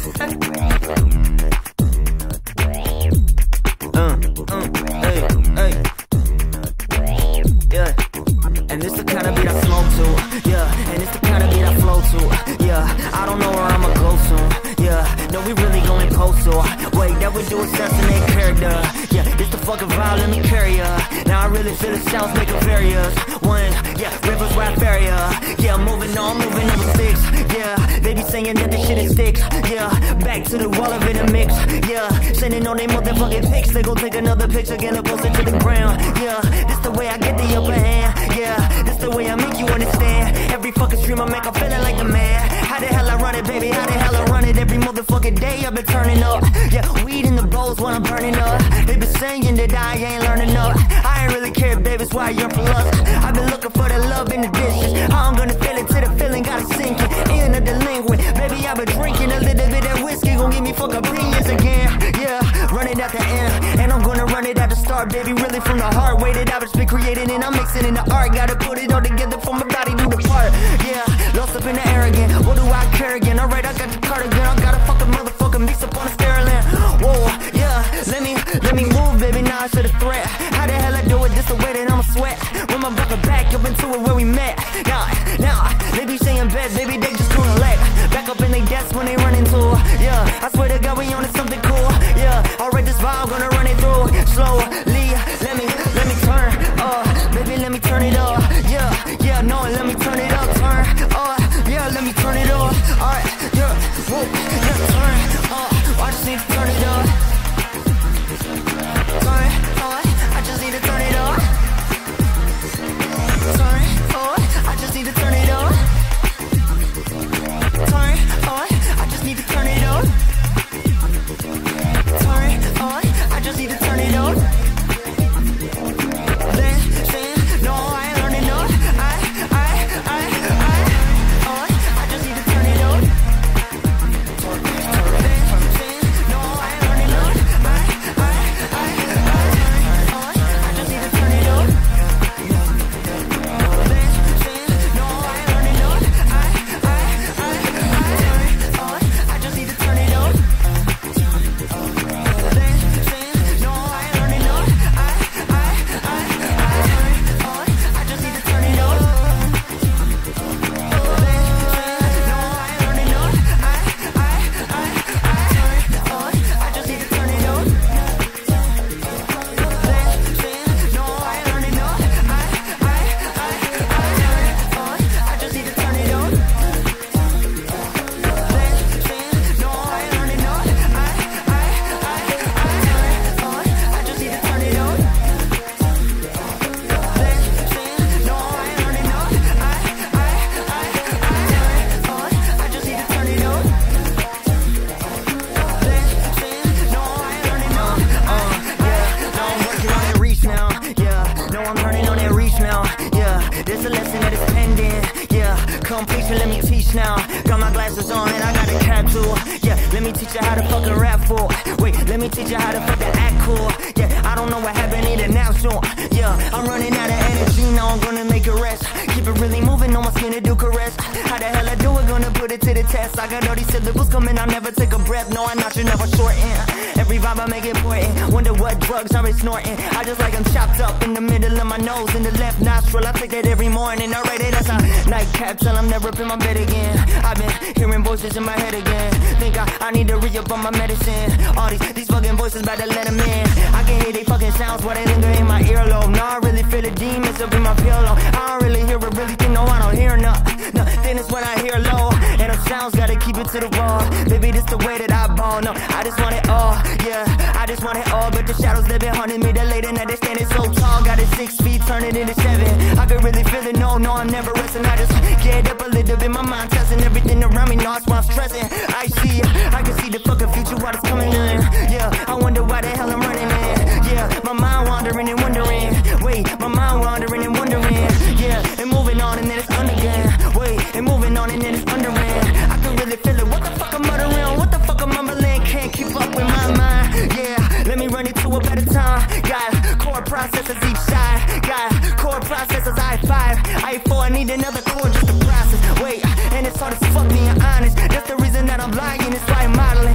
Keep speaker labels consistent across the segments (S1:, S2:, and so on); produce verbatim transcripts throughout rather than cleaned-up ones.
S1: uh, uh, hey, hey. Yeah. And this the kind of beat I smoke to. Yeah. And it's the kind of beat I flow to. Yeah. I don't know where I'ma go soon. Yeah. No, we really going postal. Wait, that would do assassinate character. Yeah. It's the fucking vibe, let me carry ya. Now I really feel the sounds make it various. One, yeah, rivers rap area. Yeah, moving on, moving number six. Yeah, they be saying that this shit is sticks. Yeah, back to the wall of it a mix. Yeah, sending on they motherfucking pics. They gon' take another picture, get it closer to the ground. Yeah, this the way I get the upper hand. Yeah, this the way I make you understand. Every fucking stream I make, I'm feeling like the man. How the hell I run it, baby? How the hell I run it? Every motherfucking day I've been turning up. Yeah, weed in the bowls when I'm burning up. They been saying that I ain't learning up. I ain't really care, baby, it's why you're for lust. I've been looking for the love in the dishes. How I'm gonna feel it till the feeling gotta sink it. In a delinquent, baby, I've been drinking a little bit of whiskey. Gon' give me fuck opinions again. Yeah, run it at the end. And I'm gonna run it at the start, baby, really from the heart. Way that I've just been creating and I'm mixing in the art. Gotta put it all together for my body do the part. Yeah, lost up in the air again. What do I care again? Alright, I got the cardigan. I got a fucking motherfucking mix up on the stairland. Whoa, yeah, let me, let me move, baby, now it's to the threat. How the hell I do it? This the way that I'ma sweat. When my brother back up into it where we met. Now, now, they be saying bad, baby, they just gonna let. Back up in they desk when they run into. Yeah, I swear to God, we on to something cool. Yeah, alright, this vibe, gonna run it through. Slowly, let me, let me turn. Uh, baby, let me turn it up. Yeah, yeah, no, let me turn it up. Turn, uh, yeah, let me turn it up. Alright, yeah, whoa, yeah, turn. Uh, I just need to turn it up. Turn, uh, I just need to turn it up. Turn, uh, I just need to turn it up. Turn, uh, I just need to turn it up. Turn, uh, I just need to turn it up. Listen, no, I ain't learning no. I, I, I, I, uh, I just need to turn it up. Listen, no, I ain't learning no. I, I, I, I, uh, I just need to turn it up. Listen, no, I ain't learning no. I, I, I, I, uh, I just need to turn it up. Listen, no, I ain't learning no. I, I, I, I, uh, I just need to turn it up. Listen, no, I ain't learning no. I, I, I, I, uh, I just need to turn it up. Listen, no, I ain't learning no. I, I, I, I, uh, I just need to turn it up. Listen, no, I ain't learning no. I, I, I, I, uh, I just need to turn it up. Listen, no, I ain't learning no. I, I, I, I, uh, I just need to turn it up. Listen, no, I ain't learning no. Uh, yeah, no, I'm working on that reach now. Yeah, no, I'm learning on that reach now. Yeah, there's a lesson that is pending. Yeah, completion, let me teach now. Got my glasses on and I got a cap too. Yeah, let me teach you how to fucking rap fool. Wait, let me teach you how to fucking act cool. Yeah, I don't know what happened either now soon. Yeah, I'm running out of energy, now I'm gonna make a rest. Keep it really moving on my skin to do caress. How the hell I do it, gonna put it to the test. I got all these syllables coming, I'll never take a breath. No, I'm not, you never shorten. Every vibe I make important. Wonder what drugs I be snorting. I just like I'm chopped up in the middle of my nose, in the left nostril. I take that every morning. Alright, that's a nightcap till I'm never up in my bed again. I've been hearing voices in my head again. Think I, I need to re-up on my medicine. All these, these fucking voices about to let them in. I can hear they fucking sounds while they linger in my earlobe. No, I really feel the demons up in my pillow. I don't really hear it, really think, no, I don't hear nothing. No, then it's when I hear low. And the sounds gotta keep it to the wall. Baby, this the way that I ball. No, I just want it all. Yeah, I just want it all. But the shadows, they been haunting me. The late night, they standing so tall. Got it six feet, turn it into seven. I can really feel it. No, no, I'm never resting. I just get up a little bit. My mind testing everything around me. No, it's why I'm stressing. I see, I can see the fucking future, what is coming in. Yeah, I wonder why the hell I'm running in. Yeah, my mind wandering and wondering. Wait, my mind wandering and wondering. Yeah, and moving on and then it's under again. Wait, and moving on and then it's under again. I can really feel it. What the fuck I'm muttering? What the fuck I'm mumbling? Can't keep up with my mind. Yeah, let me run it two up at a time. Got core processors each side. Got core processors I five. I four, I need another core just to process. Wait, and it's hard as fuck being honest. That's the reason that I'm lying. It's why I'm modeling.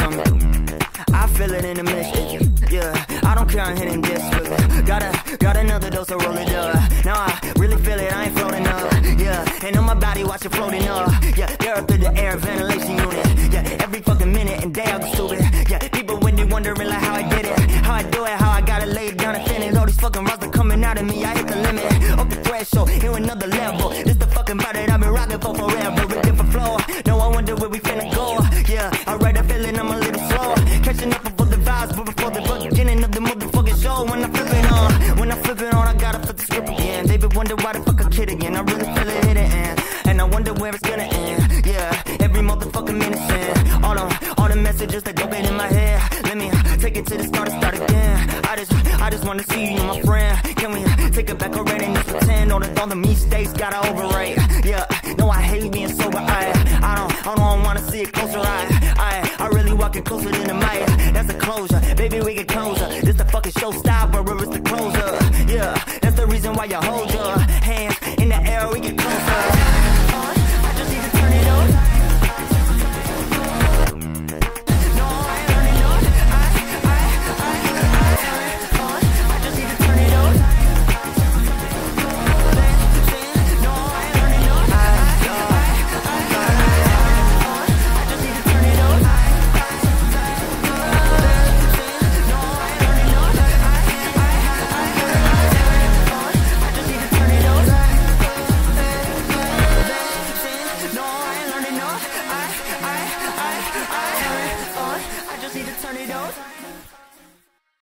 S1: from me. I feel it in the mix, yeah. I don't care, I'm hitting this with it. Got a, got another dose of roll it up. Now I really feel it, I ain't floating up, yeah. And on my body, watch it floating up, yeah. They're up through the air, ventilation unit, yeah. Every fucking minute and day I go stupid, yeah. People when they wondering like how I did it, how I do it, how I got it laid down and finish. All these fucking rocks are coming out of me, I hit the limit, up the threshold, here another level. This the fucking body that I've been rocking for forever, with different flow. No, I wonder where we finna go, yeah. I ride a feeling, I'm a little slow, catching up before the vibes, but before the beginning of the motherfucking show. When I flip it on, when I flip it on, I gotta flip the script again. They be wonder why the fuck I kid again. I really feel it hitting, and, and I wonder where it's gonna end. Yeah, every motherfucking minute, sin. All the, all the messages that don't get in my head. Let me take it to the start and start again. I just, I just wanna see you, my friend. Can we take it back already and just pretend all the, all the mistakes gotta overrate? Yeah, no, I hate being sober. I, I don't, I don't wanna see it closer. I, I, I really walking closer than the mic. That's the closure, baby, we get closer. This the fucking show stopper, it's the closer. Yeah, that's the reason why you hold your hands in the air, we get closer. I just need to turn it on. No, I ain't learning no. I, I, I, I, I just need to turn it on. No, I ain't learning no. I, I, I, I just need to turn it on. I, I, I, I, I, I just need to turn it on.